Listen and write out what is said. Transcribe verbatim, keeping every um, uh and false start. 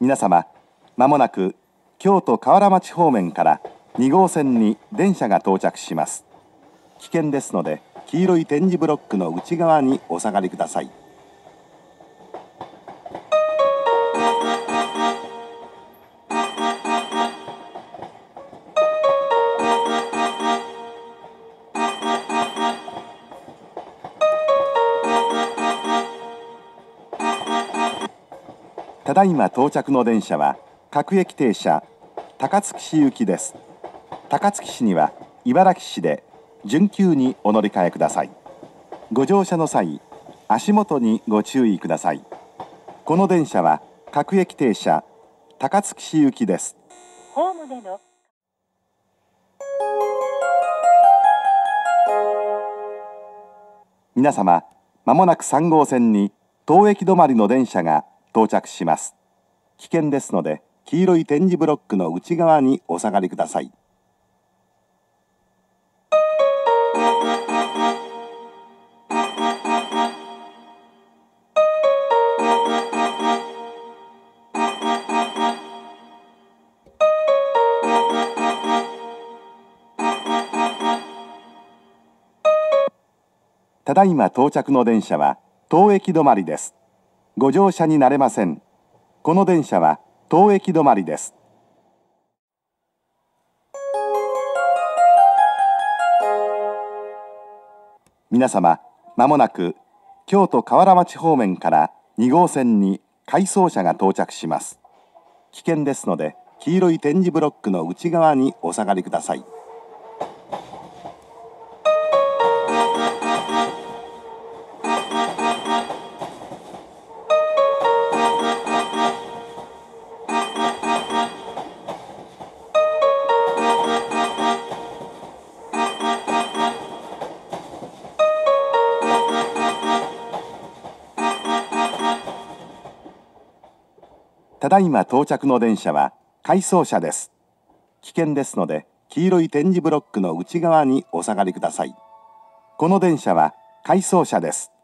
皆様、まもなく京都河原町方面からに号線に電車が到着します。危険ですので、黄色い点字ブロックの内側にお下がりください。ただいま到着の電車は各駅停車高槻市行きです。高槻市には茨城市で準急にお乗り換えください。ご乗車の際、足元にご注意ください。この電車は各駅停車高槻市行きです。 ホームでの皆様、まもなくさん号線に当駅止まりの電車が到着します。危険ですので、黄色い点字ブロックの内側にお下がりください。ただいま到着の電車は当駅止まりです。ご乗車になれません。この電車は当駅止まりです。皆様、まもなく京都河原町方面からに号線に回送車が到着します。危険ですので、黄色い点字ブロックの内側にお下がりください。ただいま到着の電車は回送車です。危険ですので、黄色い点字ブロックの内側にお下がりください。この電車は回送車です。